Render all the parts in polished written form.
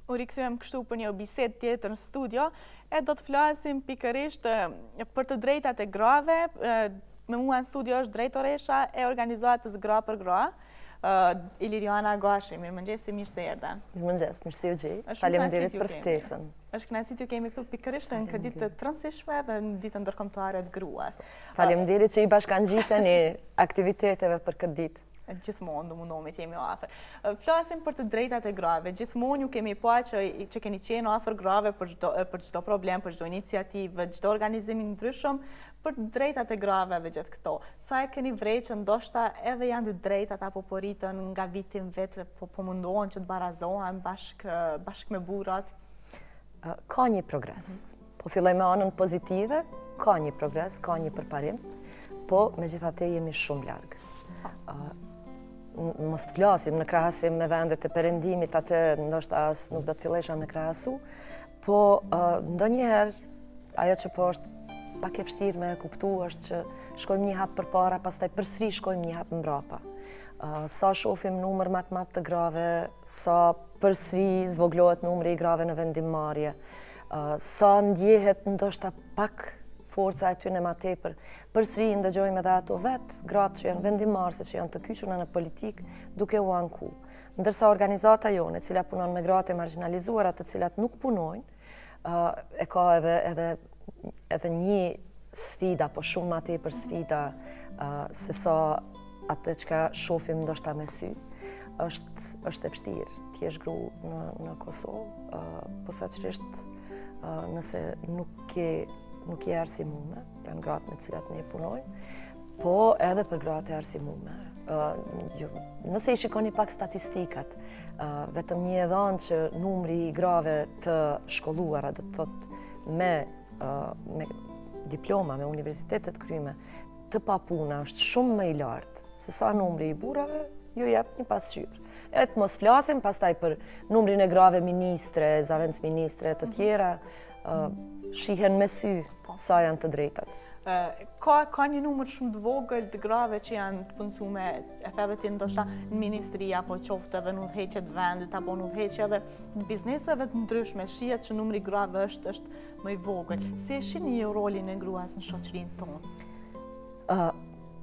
U rikthyem kështu për një bisedë tjetër në studio, e do të flasim pikërisht për të drejtat e grave. Me mua në studio është drejtoresha e organizatës Gra për Gra, Iliriana Gashi. Mirëmëngjes, mirë se erdha. Mirëmëngjes, mirë se u gjej. Faleminderit për ftesën. Është kënaqësi t'ju kemi këtu pikërisht në këtë ditë të rëndësishme dhe në ditën ndërkombëtare të gruas. Faleminderit që i bashkangjiteni aktiviteteve për këtë ditë. Gjithmonë do mundohemi të jemi afër. Flasim për të drejtat e grave. Gjithmonë ju kemi pa që keni qenë afër grave për çdo problem, për çdo iniciativë, çdo organizim i ndryshëm, për drejtat e grave dhe gjithë këto. Sa e keni vrej që ndoshta edhe janë të drejtat apo po rritën nga vitin vetë, po mundohen që të barazohen bashkë me burrat? Ka një progres. Po filloj me anën pozitive, ka një progres, ka një përparim, po megjithatë jemi shumë larg. Mos të flasim në krahasim me vendet e perëndimit, atë ndoshta as nuk do të fillesha me krahasu, po ndonjëherë ajo që po është pak e vështirë me kuptu është që shkojmë një hap përpara, pastaj përsëri shkojmë një hap mbrapa. Sa shohim numër më të madh të grave, sa përsëri zvoglohet numri i grave në vendimmarrje, sa ndjehet ndoshta pak forca e tyre më tepër. Përsëri ndëgjojmë edhe ato vetë gratë që janë vendimmarrëse, që janë të kyçura në politikë, duke u anku. Ndërsa organizata jone, e cila punon me gratë e marginalizuara, të cilat nuk punojnë, e ka edhe një sfida, po shumë më tepër sfida se sa ato që shohim ndoshta me sy. Është e vështirë të jesh gru në Kosovë, posaçërisht nëse nuk je arsimume, janë gratë me cilat ne punojmë, po edhe për gratë e arsimume. Nëse i shikoni pak statistikat, vetëm një e dhanë që numri i grave të shkolluara, do të thotë me diploma, me universitetet kryme, të pa puna është shumë më i lartë se sa numri i burrave ju jep një pasqyrë. E të mos flasim pastaj për numrin e grave ministre, zavenc ministre të tjera, shihen me sy sa janë të drejtat. Ka një numër shumë të vogël të grave që janë të punësuar e theve ti ndoshta në ministri apo qoftë edhe në udhëheqje të vendit apo në udhëheqje edhe në bizneseve të ndryshme, shihet që numri i grave është më i vogël. Si e shihni një rolin e gruas në shoqërinë tonë?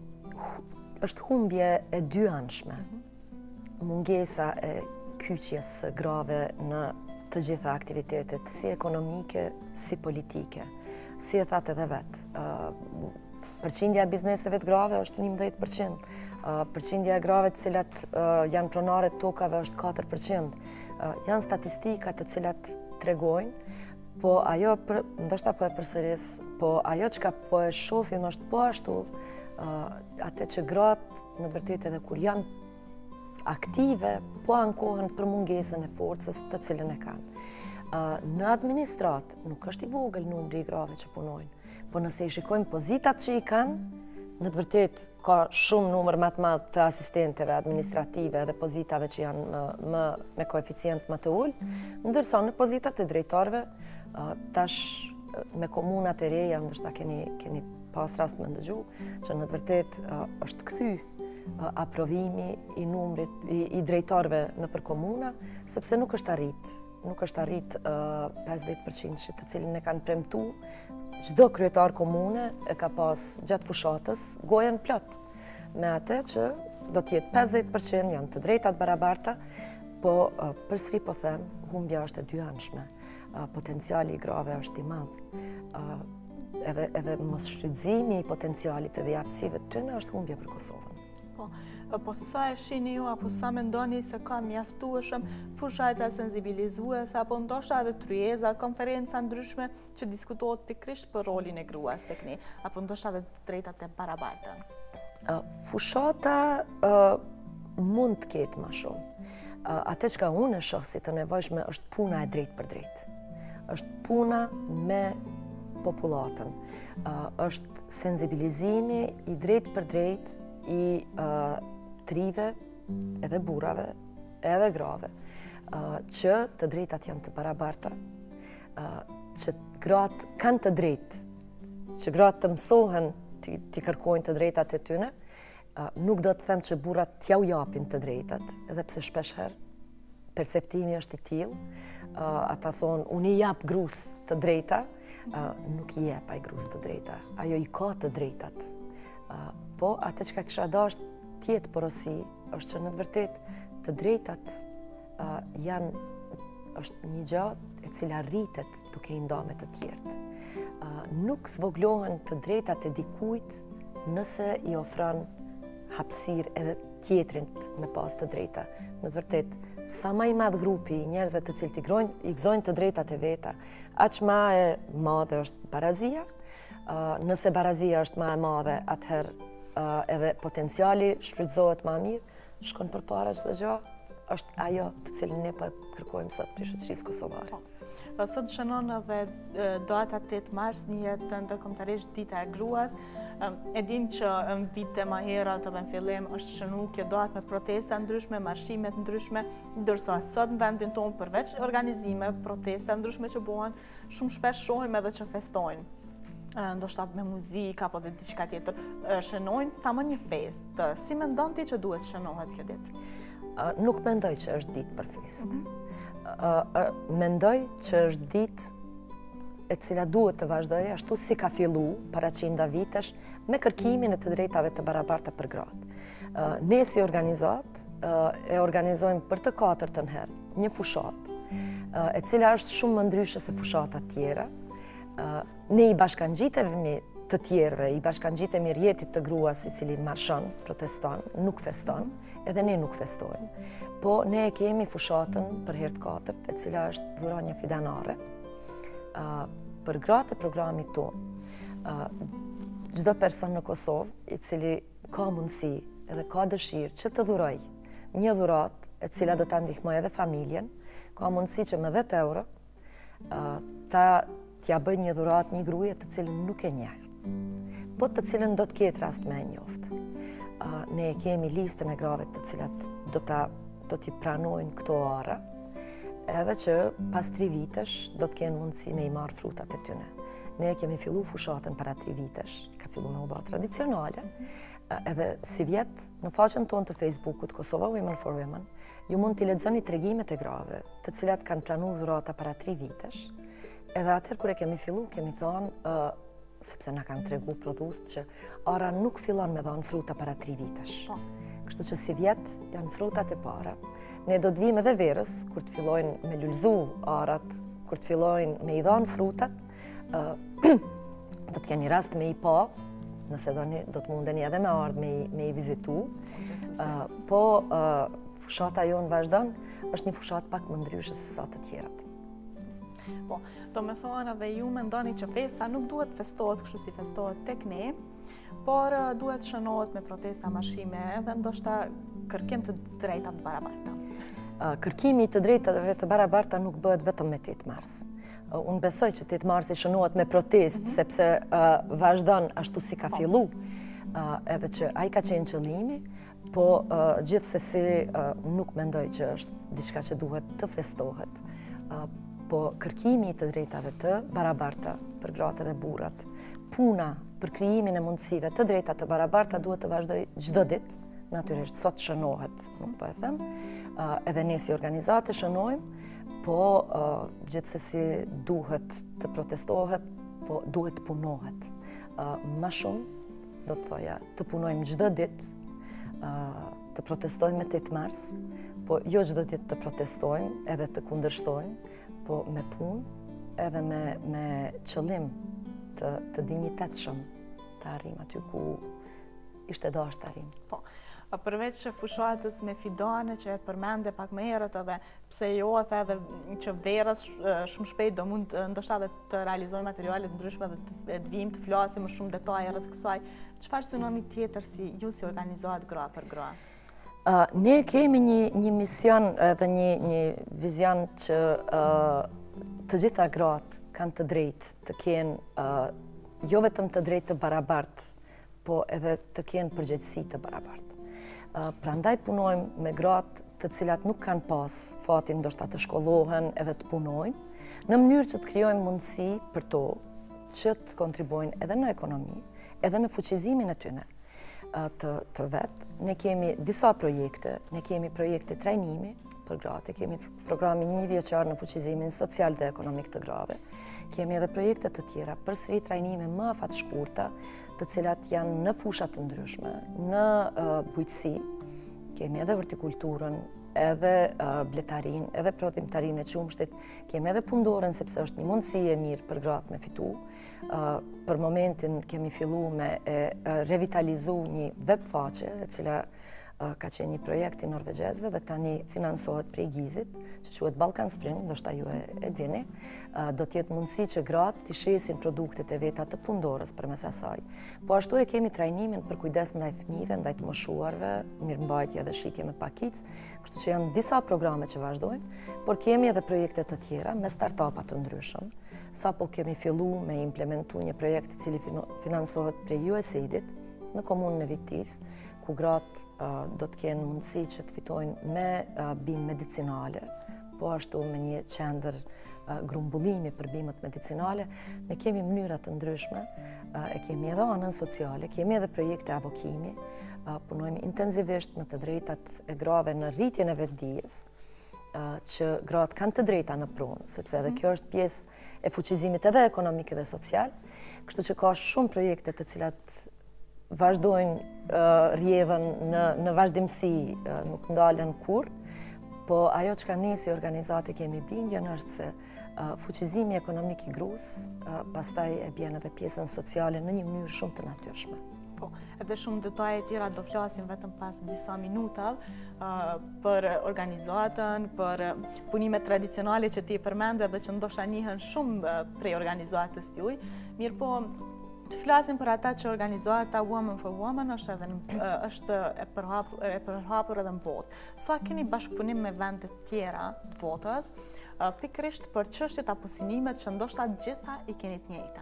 Është humbje e dyanshme. Mungesa e kyçjes së grave në të gjitha aktivitetet, si ekonomike, si politike. Si e thatë edhe vetë, përqindja e bizneseve të grave është 11%, përqindja e grave të cilat janë pronare të tokave është 4%. Janë statistikat të cilat tregojnë, po ajo, ndoshta po e përsëris, po ajo që po e shohim është po ashtu, atë që gratë në të vërtetë edhe kur janë aktive, po ankohen për mungesën e forcës të cilën e kanë. Në administratë nuk është i vogël numri i grave që punojnë, po nëse i shikojmë pozitat që i kanë, në të vërtetë ka shumë numër më të madh të asistenteve administrative dhe pozitave që janë me koeficient më të ulët, ndërsa në pozitat e drejtorëve, tash me komunat e reja, ndoshta keni pas rast me ndëgju, që në të vërtetë është kthy aprovimi i numrit i drejtorëve nëpër komuna, sepse nuk është arrit 50% të cilin e kanë premtu. Çdo kryetar komune e ka pas gjatë fushatës gojen plot me atë që do të jetë 50% janë të drejtat barabarta, po përsëri po them, humbja është e dyanshme. Potenciali i grave është i madh. Edhe mos shfrytëzimi i potencialit edhe i aftësive të tyre është humbje për Kosovën. Po sa e shihni ju, apo sa mendoni se ka mjaftueshëm fushata sensibilizuese, apo ndoshta edhe tryeza, konferenca ndryshme që diskutohet pikërisht për rolin e gruas tek ne, apo ndoshta edhe drejtat e barabarta? Fushata mund të ketë më shumë. Atë që unë e shoh si të nevojshme është puna e drejtë për drejtë. Është puna me popullatën. Është sensibilizimi i drejtë për drejtë i trive, edhe burrave, edhe grave, që të drejtat janë të barabarta, që gratë kanë të drejtë, që gratë të mësohen të kërkojnë të drejtat e tyre, nuk do të them që burrat t'ja u japin të drejtat, edhe pse shpeshherë perceptimi është i tillë, ata thonë, unë i jap grus të drejta, nuk i jep ai grus të drejta, ajo i ka të drejtat. Po, atë që ka kisha dasht tjetë porosi, është që në të vërtet të drejtat është një gjatë e cila rritet duke i nda me të tjertë. Nuk zvoglohen të drejtat e dikujt nëse i ofron hapësirë edhe tjetrin me pas të drejta. Në të vërtet, sa ma i madh grupi njerëzve të cilët i gëzojnë të drejtat e veta, aq ma e madhe është barazia. Nëse barazia është ma e madhe, atëherë edhe potenciali shfrytëzohet ma mirë, shkon përpara çdo gjë, është ajo të cilën ne po kërkojmë sot për shoqërisë kosovare. Sot shënon edhe data 8 mars, njëhet ndërkombëtarisht dita e gruas. E dim që në vite më herët edhe në fillim është shënuar kjo datë me protesta ndryshme, marshime të ndryshme, ndërsa sot në vendin tonë përveç organizime, protesta ndryshme që bëhen, shumë shpesh shohim edhe që festojnë. Ndoshta me muzikë apo dhe diçka tjetër, shënojnë tamam një festë. Si mendon ti që duhet shënohet kjo ditë? Nuk mendoj që është ditë për festë. Mendoj që është ditë e cila duhet të vazhdojë ashtu si ka fillu para 100 vitesh me kërkimin e të drejtave të barabarta për gratë. Ne si organizat e organizojmë për të 4-ën herë një fushat, e cila është shumë më ndryshe se fushatat tjera. Ne i bashkangjitemi të tjerëve, i bashkangjitemi rjetit të gruas i cili marshon, proteston, nuk feston, edhe ne nuk festojmë. Po ne e kemi fushatën për herë të 4, e cila është dhuranja fidanare për gratë e programit tonë. Çdo person në Kosovë i cili ka mundësi edhe ka dëshirë që të dhuroj një dhuratë e cila do ta ndihmojë edhe familjen, ka mundësi që me 10 euro t'ja bëj një dhuratë një gruaje të cilën nuk e njeh, po të cilën do të ketë rast me e njoftë. Ne kemi listën e grave të cilat do t'i pranojnë këto ara, edhe që pas 3 vitesh do të kenë mundësi me i marrë frutat e tyne. Ne kemi fillu fushatën para 3 vitesh, ka fillu me u bë tradicionale, edhe si vjetë në faqen tonë të Facebookut, Kosova Women for Women, ju mund t'i lexoni tregimet e grave, të cilat kanë pranuar dhurata para 3 vitesh, edhe atëherë kur e kemi fillu, kemi thonë, sepse na kanë tregu prodhuesit që ara nuk fillon me dhanë fruta para 3 vitesh. Kështu që si vjetë janë frutat e para. Ne do të vijmë edhe verës, kur të fillojnë me lulëzu arat, kur të fillojnë me i dhanë frutat, do të keni rast me i pa, nëse do të mundeni edhe me ardhë me i vizitu. Po fushata jonë vazhdon, është një fushat pak më ndryshe se sa të tjerat. Po, do me thonë edhe ju mendoni që festa nuk duhet festohet kështu si festohet tek ne, por duhet shënohet me protesta, marshime edhe ndoshta kërkim të drejta të barabarta. Kërkimi të drejtave të barabarta nuk bëhet vetëm me 8 mars. Unë besoj që 8 mars i shënohet me protest, sepse vazhdon ashtu si ka fillu, edhe që ai ka qenë qëllimi, po gjithsesi nuk mendoj që është diçka që duhet të festohet. Po kërkimi të drejtave të barabarta për gratë dhe burrat, puna për krijimin e mundësive të drejta të barabarta duhet të vazhdojë çdo ditë, natyrisht sot shënohet, nuk po e them, edhe ne si organizate shënojmë, po gjithsesi duhet të protestohet, po duhet të punohet. Më shumë do të thoja të punojmë çdo ditë, të protestojmë me 8 mars, po jo çdo ditë të protestojmë edhe të kundërshtojmë, po me punë edhe me qëllim të dinjitetshëm të arrim aty ku ishte dashur të arrim. Po, përveç fushatës me fidane që e përmende pak më herët edhe pse jo the edhe që verës shumë shpejt do mund ndoshta edhe të realizojmë materiale të ndryshme dhe të vijmë të flasim më shumë detaje rreth kësaj. Çfarë synoni tjetër si ju si organizohet gra për gra? Ne kemi një mision dhe një vizion që të gjitha gratë kanë të drejtë të kenë jo vetëm të drejtë të barabartë, po edhe të kenë përgjegjësi të barabartë. Prandaj punojmë me gratë të cilat nuk kanë pas fatin ndoshta të shkollohen edhe të punojnë, në mënyrë që të krijojmë mundësi për to që të kontribuojnë edhe në ekonomi, edhe në fuqizimin e tyre të vetë. Ne kemi disa projekte, ne kemi projekte trajnimi, për gratë. Kemi programin 1 vjeçar në fuqizimin social dhe ekonomik të grave. Kemi edhe projekte të tjera, përsëri trajnime më afatshkurta, të cilat janë në fushat të ndryshme, në bujqësi, kemi edhe hortikulturën, edhe bletarin, edhe prodhimtarin e qumshtit, kemi edhe pundoren, sepse është një mundësi e mirë për gratë me fitu. Për momentin kemi fillu me revitalizu një web faqe, e cila ka qenë një projekt i norvegjezve dhe tani finansohet prej Gizit, që quhet Balkan Spring, ndoshta ju e dini. Do t'jetë mundësi që gratë t'i shesin produktet e veta të pundorës përmes asaj. Po ashtu e kemi trajnimin për kujdes ndaj fëmijëve, ndaj të moshuarve, mirëmbajtje dhe shitje me pakic, kështu që janë disa programe që vazhdojnë, por kemi edhe projekte të tjera me startupa të ndryshëm. Sapo kemi fillu me implementu një projekt i cili finansohet prej USAID-it në komunën e Vitis, ku gratë do të kenë mundësi që të fitojnë me bimë medicinale, po ashtu me një qendër grumbullimi për bimët medicinale. Ne kemi mënyra të ndryshme, e kemi edhe anën sociale, kemi edhe projekte avokimi, punojmë intenzivisht në të drejtat e grave në rritjen e vetdijes, që gratë kanë të drejta në prunë, sepse edhe kjo është pjesë e fuqizimit edhe ekonomik dhe social, kështu që ka shumë projekte të cilat vazhdojnë rjedhen në vazhdimësi, nuk ndalen kur, po ajo që ka ne si organizate kemi bindjen është se fuqizimi ekonomik i grus, pastaj e bjen edhe pjesën sociale në një mënyrë shumë të natyrshme. Po, edhe shumë detaje tjera do flasim vetëm pas disa minutave për organizatën, për punimet tradicionale që ti përmende dhe që ndoshta njihen shumë prej organizatës tuaj. Mirë po, të flasim për ata që organizata Women for Women është e përhapur edhe në botë. Sa keni bashkëpunim me vende tjera të botës, pikërisht për çështjet apo synimet që ndoshta gjitha i keni të njëjta?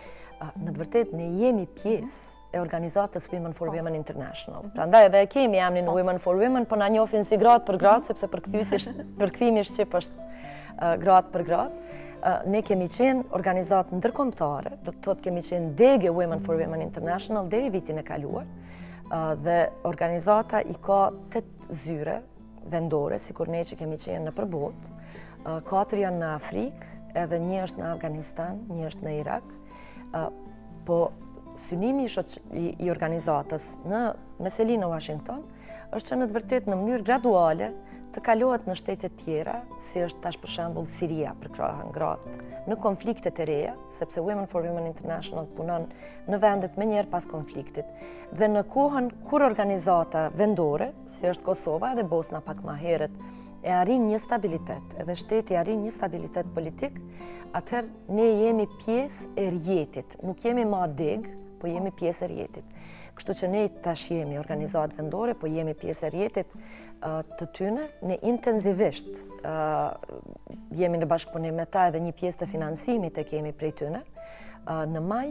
Në të vërtetë ne jemi pjesë e organizatës Women for Women International. Prandaj edhe kemi emrin Women for Women, po na njohin si gratë për gratë, sepse përkthimi shqip është gratë për gratë. Ne kemi qenë organizatë ndërkombëtare, do të thotë kemi qenë dege Women for Women International deri vitin e kaluar, dhe organizata i ka 8 zyre vendore, sikur ne që kemi qenë në përbot, 4 janë në Afrikë, edhe 1 është në Afganistan, 1 është në Irak, po synimi i organizatës në Meselinë në Washington është që në të vërtetë në mënyrë graduale të kalohet në shtetet tjera, si është tash për shembull Siria për krahën gratë, në konfliktet e reja, sepse Women for Women International punon në vendet më njëherë pas konfliktit, dhe në kohën kur organizata vendore, si është Kosova dhe Bosna pak më herët, e arrin një stabilitet, edhe shteti arrin një stabilitet politik, atëherë ne jemi pjesë e rjetit, nuk jemi ma deg, po jemi pjesë e rjetit. Kështu që ne tash jemi organizatë vendore, po jemi pjesë e rjetit të tyne, ne intenzivisht jemi në bashkëpunim me ta edhe një pjesë të finansimit e kemi prej tyne. Në maj,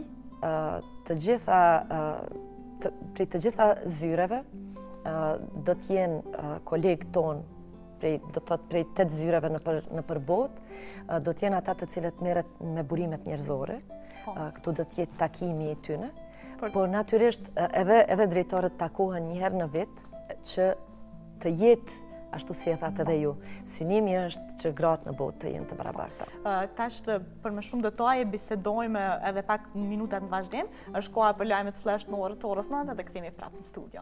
prej të gjitha zyreve, do t'jenë kolegë tonë, do të thotë prej 8 zyreve në përbot, do t'jenë ata të cilët merret me burimet njerëzore, këtu do t'jetë takimi i tyne, po natyrisht edhe drejtorët takohen një herë në vit që të jetë ashtu si e thatë edhe ju. Synimi është që gratë në botë të jenë të barabarta. Tash për më shumë detaje bisedojmë edhe pak minutat në vazhdim, është koha për lajmet flash në orës 9 dhe kthehemi prapë në studio.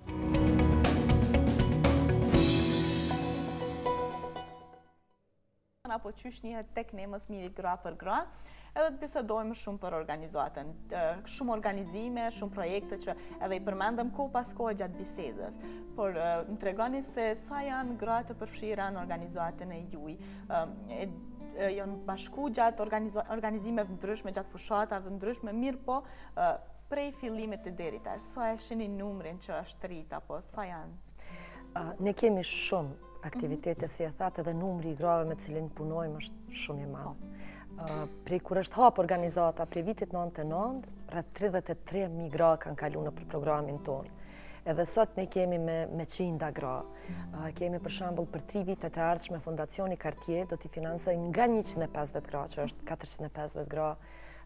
Apo qysh njihet tek ne mës miri gra për gra, edhe të bisedojmë shumë për organizatën. Shumë organizime, shumë projekte që edhe i përmendëm kohë pas kohë gjatë bisedës. Por më tregoni se sa janë gratë të përfshira në organizatën e juaj. Janë bashku gjatë organizimeve ndryshme, gjatë fushatave ndryshme, mirë po prej fillimit të deri tash, sa e shihni numrin që është rrit apo sa janë? Ne kemi shumë aktivitete, si e thatë, edhe numri i grave me cilin punojmë është shumë i madh. Prej kur është hap organizata, prej vitit 99, rreth 33.000 gra kanë kalu në programin tonë. Edhe sot ne kemi me qinda gra. Kemi për shembull për 3 vitet e ardhshme Fondacioni Cartier do t'i financojë nga 150 gra, që është 450 gra,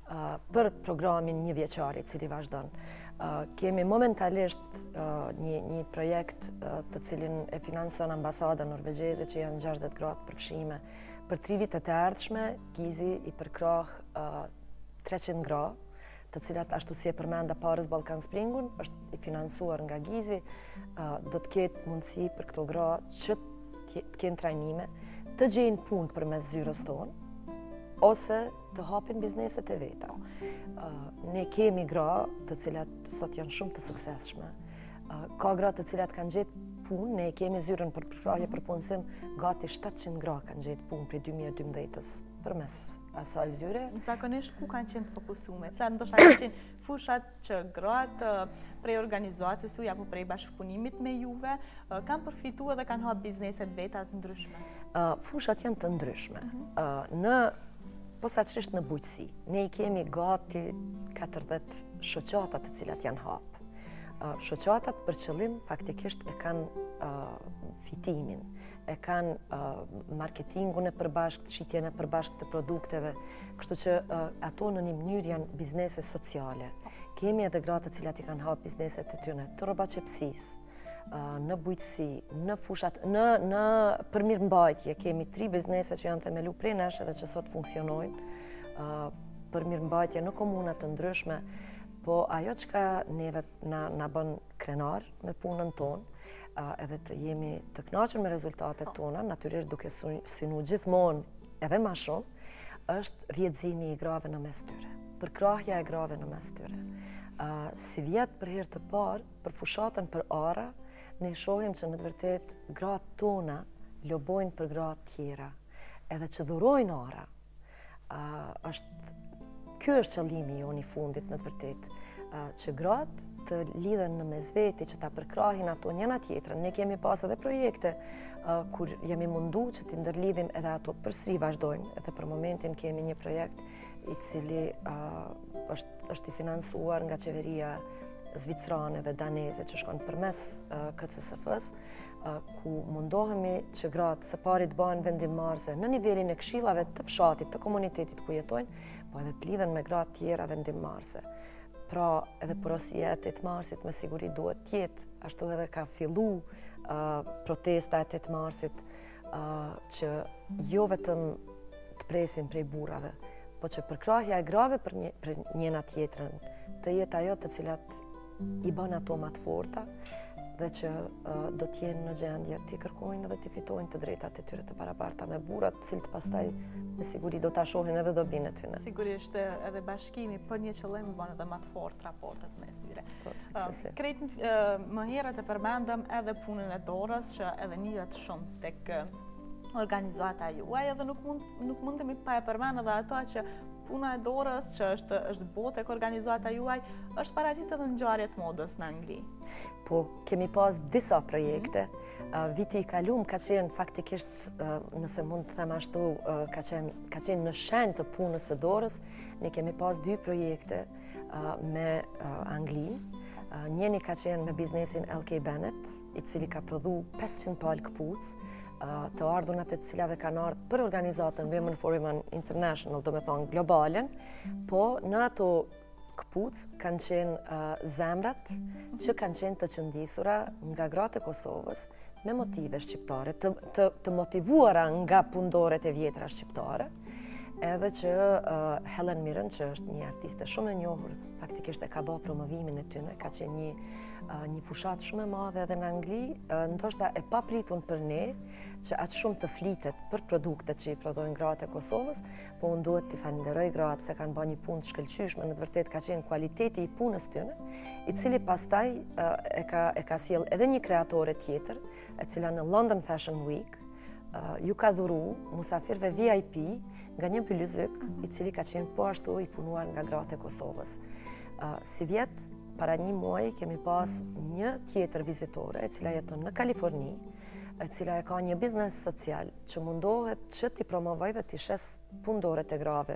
për programin një vjeçari cili vazhdon. Kemi momentalisht një projekt të cilin e finanson ambasada norvegjeze që janë 60 gradë përfshime. Për 3 vitet e ardhshme, Gizi i përkrah 300 gra, të cilat ashtu si e përmenda Paris Balkan Springun, është i finansuar nga Gizi, do të ketë mundësi për këto gra që të kenë trajnime, të gjejnë punë përmes zyrës tonë, ose të hapin bizneset e veta. Ne kemi gra të cilat sot janë shumë të suksesshme. Ka gra të cilat kanë gjetë punë, ne kemi zyrën për përkrahje për punësim, gati 700 gra kanë gjetë punë për 2012-ës përmes asaj zyre. Zakonisht ku kanë qenë të fokusume? Sa ndoshta kanë qenë fushat që gratë prej organizatës juaj apo prej bashkëpunimit me juve kanë përfituar dhe kanë hapur bizneset veta të ndryshme? Fushat janë të ndryshme. Në posaçërisht në bujqësi, ne i kemi gati 40 shoqata të cilat janë hapë. Shoqatat për qëllim faktikisht e kanë fitimin, e kanë marketingun e përbashkët, shitjen e përbashkët të produkteve, kështu që ato në një mënyrë janë biznese sociale. Kemi edhe gratë të cilat i kanë hapë bizneset të tyre të rrobaçepsisë, në bujqësi, në fushat, në përmirëmbajtje. Kemi 3 biznese që janë themelu prej nesh edhe që sot funksionojnë, përmirëmbajtje në komuna të ndryshme, po ajo çka neve na bën krenar me punën tonë, edhe të jemi të kënaqur me rezultatet tona, natyrisht duke synu gjithmonë edhe më shumë, është rrjedhimi i grave në mes tyre, përkrahja e grave në mes tyre. Si vjet për herë të parë, për fushatën për ara, ne shohim që në të vërtet gratë tona lobojnë për gratë tjera, edhe që dhurojnë ara. Ky është qëllimi jonë i fundit në të vërtet, që gratë të lidhen në mes veti, që ta përkrahin ato njëna tjetrën. Ne kemi pas edhe projekte kur jemi mundu që t'i ndërlidhim edhe ato përsëri vazhdojnë, edhe për momentin kemi një projekt i cili është i finansuar nga qeveria zvicrane dhe daneze që shkon përmes KCSF-s, ku mundohemi që gratë së pari të bëhen vendimmarrëse në nivelin e këshillave të fshatit, të komunitetit ku jetojnë, po edhe të lidhen me gratë tjera vendimmarrëse. Pra edhe porosia e 8 marsit me siguri duhet tjetë, ashtu edhe ka fillu protesta e 8 marsit që jo vetëm të presin prej burrave, po që përkrahja e grave për njëna tjetrën të jetë ajo të cilat i bën ato më të forta dhe që do t'jenë në gjendje t'i kërkojnë dhe t'i fitojnë të drejtat e tyre të barabarta me burrat, cilët pastaj me siguri do t'a shohin edhe dobinë e tyre. Sigurisht edhe bashkimi për një qëllim bën edhe më të fortë raportet mes tyre. Krejt më herët e përmendëm edhe punën e dorës që edhe njihet shumë tek organizata juaj, edhe nuk mundemi pa e përmend edhe ato që puna e dorës që është botë tek organizata juaj është paraqitur edhe në ngjarjet modës në Angli. Po kemi pas disa projekte. Viti i kaluar ka qenë faktikisht, nëse mund të them ashtu, ka qenë në shenjë të punës së dorës. Ne kemi pas 2 projekte me Anglinë. Njëri ka qenë me biznesin LK Bennett, i cili ka prodhu 500 palë këpucë, të ardhunat e cilave kanë ardhur për organizatën Women for Women International, do me thonë globalen, po në ato këpucë kanë qenë zemrat që kanë qenë të qëndisura nga gratë e Kosovës me motive shqiptare, të motivuara nga pundoret e vjetra shqiptare, edhe që Helen Mirren, që është një artiste shumë e njohur, faktikisht e ka bërë promovimin e tyre, ka qenë një fushat shumë e madhe edhe në Angli, ndoshta e papritun për ne, që aq shumë të flitet për produktet që i prodhojnë gratë e Kosovës, po unë duhet t'i falenderoj gratë se kanë bërë një punë të shkëlqyeshme, në të vërtetë ka qenë kualiteti i punës tyre, i cili pastaj e ka sjell edhe një kreatore tjetër, e cila në London Fashion Week ju ka dhuru musafirve VIP nga një bylyzyk i cili ka qenë po ashtu i punuar nga gratë e Kosovës. Si vjet, para një muaji kemi pas një tjetër vizitore e cila jeton në Kaliforni, e cila e ka një biznes social që mundohet që t'i promovoj dhe t'i shes pundoret e grave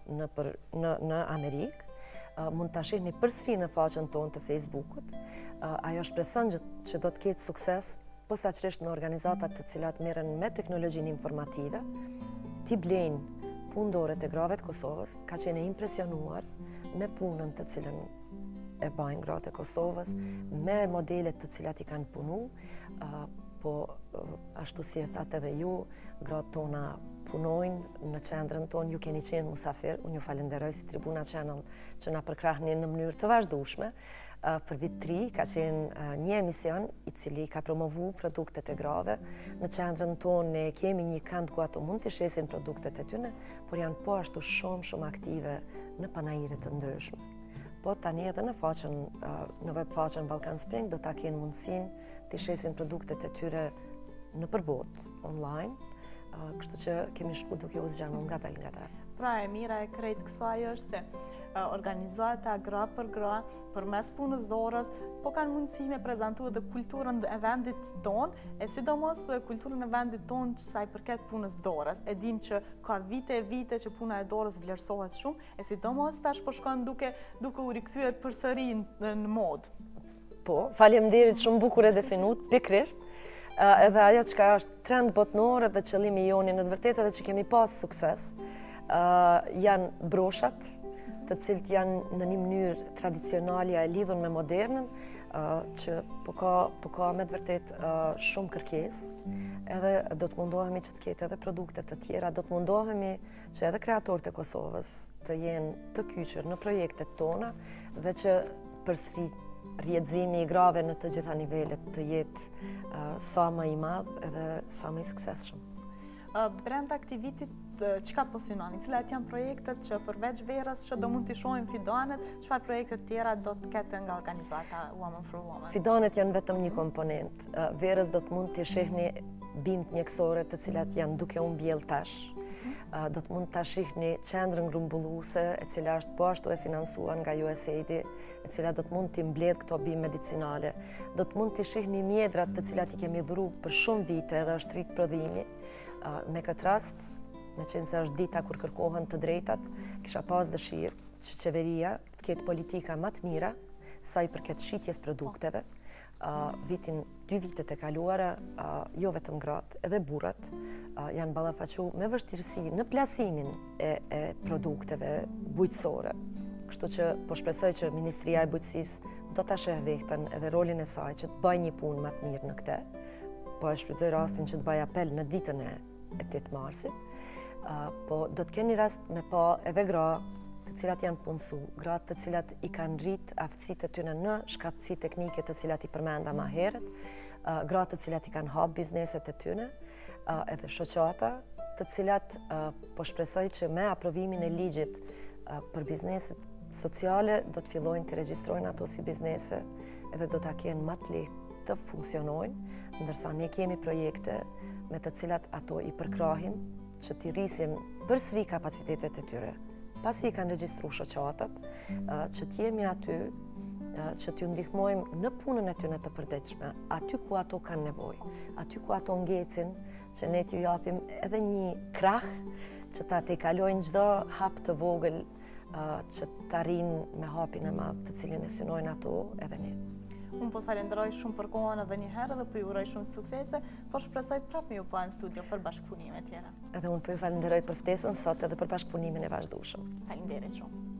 në Amerikë. Mund t'a shihni përsëri në faqen tonë të Facebookut. Ajo shpreson që do të ketë sukses posaçërisht në organizatat të cilat merren me teknologjinë informative, t'i blejnë punëdore të grave të Kosovës ka qenë e impresionuar me punën të cilën e bajnë gratë e Kosovës, me modelet të cilat i kanë punu, po ashtu si e thatë edhe ju, gratë tona punojnë në qendrën tonë, ju keni qenë musafir, unë ju falenderoj si Tribuna Channel që na përkrahni në mënyrë të vazhdueshme. Për vit 3 ka qenë një emision i cili ka promovu produktet e grave. Në qendrën tonë ne kemi një kënd ku ato mund të shesin produktet e tyne, por janë po ashtu shumë aktive në panajire të ndryshme. Po tani edhe në web faqen Balkan Spring do ta kenë mundësinë të shesin produktet e tyre në përbot, online, kështu që kemi shku duke u zgjanu nga tal. Pra e mira e krejt kësaj është se organizohet gra për gra, për mes punës dorës, po kanë mundësi me prezentu edhe kulturën e vendit tonë, e sidomos kulturën e vendit tonë që sa i përket punës dorës. E dim që ka vite që puna e dorës vlerësohet shumë, e sidomos tash po shkon duke u rikthyer përsëri në modë. Po, faleminderit, shumë bukur e definut, pikrisht. Edhe ajo që ka është trend botnor dhe qëllimi joni në të vërtetë edhe që kemi pas sukses, janë broshat, të cilët janë në një mënyrë tradicionale e lidhur me modernën, që po ka me të vërtetë shumë kërkesë, edhe do të mundohemi që të ketë edhe produkte të tjera, do të mundohemi që edhe kreatorët e Kosovës të jenë të kyçur në projektet tona dhe që përsëri rrjedhimi i grave në të gjitha nivelet të jetë sa më i madh edhe sa më i suksesshëm. Brenda aktivitit çka po synoni, cilat janë projektet që përveç verës që do mund t'i shohim fidanet, çfarë projekte tjera do të ketë nga organizata Women for Women? Fidanet janë vetëm një komponent. Verës do të mund t'i shihni bimt mjekësore të cilat janë duke u mbjell tash. Do të mund t'a shihni qendrën grumbulluese, e cila është po ashtu e financuar nga USAID, e cila do të mund t'i mbledh këto bimë medicinale. Do të mund t'i shihni mjedrat të cilat i kemi dhuru për shumë vite dhe është rrit prodhimi. Me këtë rast, me qenë se është dita kur kërkohen të drejtat, kisha pas dëshirë që qeveria të ketë politika më të mira sa i përket shitjes produkteve. Vitin 2 vitet e kaluara, jo vetëm gratë, edhe burrat janë ballafaqu me vështirësi në plasimin e produkteve bujqësore. Kështu që po shpresoj që Ministria e Bujqësisë do ta sheh vektën edhe rolin e saj që të bëjë një punë më të mirë në këtë. Po e shfrytëzoj rastin që të bëj apel në ditën e 8 marsit. Po do të keni rast me pa edhe gra të cilat janë punësu, gratë të cilat i kanë rrit aftësitë e tyre në shkatësi teknike të cilat i përmenda më herët, gratë të cilat i kanë hap bizneset e tyre, edhe shoqata të cilat po shpresoj që me aprovimin e ligjit për bizneset sociale do të fillojnë të regjistrojnë ato si biznese edhe do ta kenë më të lehtë të funksionojnë, ndërsa ne kemi projekte me të cilat ato i përkrahim që t'i rrisim përsëri kapacitetet e tyre. Pasi i kanë regjistru shoqatat, që t'jemi aty, që t'ju ndihmojmë në punën e tyre të përditshme, aty ku ato kanë nevojë, aty ku ato ngecin, që ne t'ju japim edhe një krah, që ta tejkalojnë çdo hap të vogël, që t'arrin me hapin e madh të cilin e synojnë ato edhe ne. Unë po të falenderoj shumë për kohën edhe një herë dhe po ju uroj shumë suksese, por shpresoj prapë me ju pa në studio për bashkëpunime tjera. Edhe unë po ju falenderoj për ftesën sot edhe për bashkëpunimin e vazhdueshëm. Faleminderit shumë.